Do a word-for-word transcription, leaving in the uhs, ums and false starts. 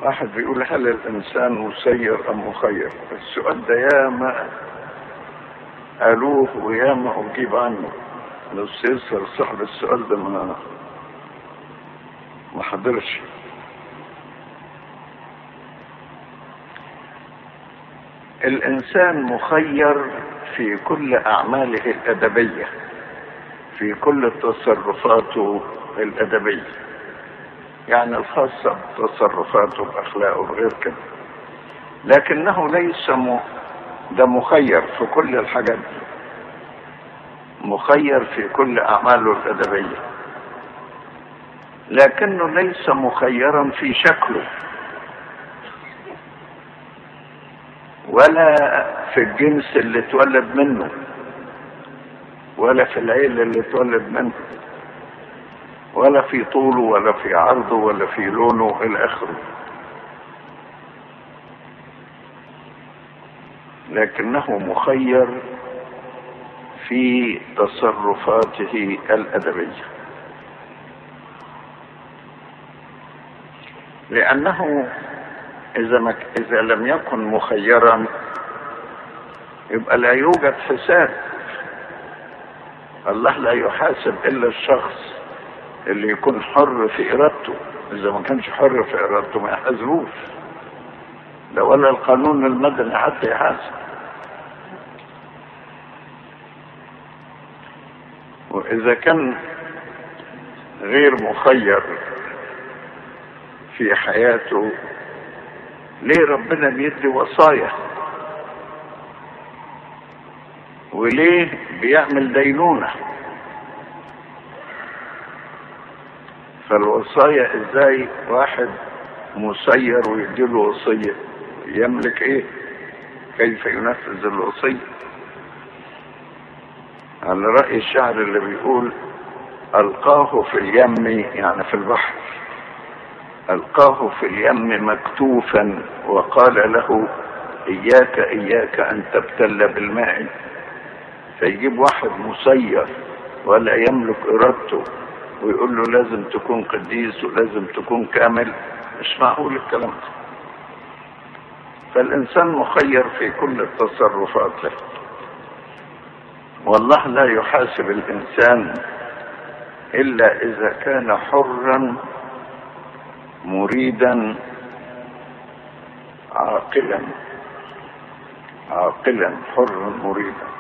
واحد بيقول هل الإنسان مسير أم مخير؟ السؤال ده ياما قالوه وياما أجيب عنه، بس يسر صاحب السؤال ده ما ما حضرش. الإنسان مخير في كل أعماله الأدبية، في كل تصرفاته الأدبية، يعني الخاصة بتصرفاته بأخلاقه بغير كده، لكنه ليس م... ده مخير في كل الحاجات دي، مخير في كل أعماله الأدبية، لكنه ليس مخيرا في شكله ولا في الجنس اللي اتولد منه ولا في العيلة اللي اتولد منه ولا في طوله ولا في عرضه ولا في لونه إلى آخره، لكنه مخير في تصرفاته الأدبية، لأنه إذا, ما إذا لم يكن مخيرا يبقى لا يوجد حساب. الله لا يحاسب إلا الشخص اللي يكون حر في إرادته، إذا ما كانش حر في إرادته ما يحاسبوش، ده ولا القانون المدني حتى يحاسب. وإذا كان غير مخير في حياته ليه ربنا بيدي وصايا؟ وليه بيعمل دينونة؟ فالوصايا ازاي واحد مسير ويديله وصية يملك ايه؟ كيف ينفذ الوصية؟ على رأي الشعر اللي بيقول ألقاه في اليم، يعني في البحر، ألقاه في اليم مكتوفا وقال له إياك إياك أن تبتل بالماء. فيجيب واحد مسير ولا يملك إرادته ويقول له لازم تكون قديس ولازم تكون كامل، مش معقول الكلام ده. فالإنسان مخير في كل التصرفات له، والله لا يحاسب الإنسان إلا إذا كان حرا مريدا عاقلا، عاقلا حرا مريدا.